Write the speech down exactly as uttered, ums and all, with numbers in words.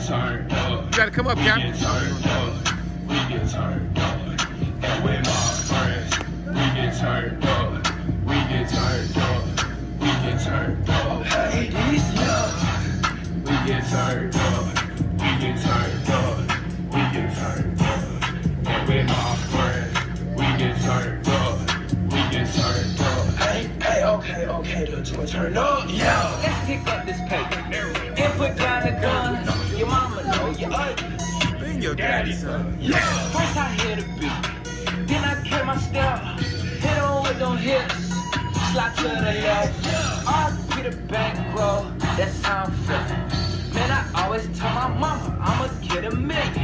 turned up. You gotta come up, Cap. We get turned up. We get turned up. And with my friends, we get turned up. We get turned up. We get turned up. Hey, these young. We get turned up. We get turned up. We get turned up. And with my friends, we get turned up. We get turned up. Hey, hey, okay, okay, to, to turn up, yeah. Let's pick up this paper and put down the gun. Your mama know you ugly. Then your daddy, son. Yeah. First I hear the beat, then I carry my step. Hit on with them hips, slide to the left. R P the bankroll, that sound fair. Man, I always tell my mama I'ma get a million.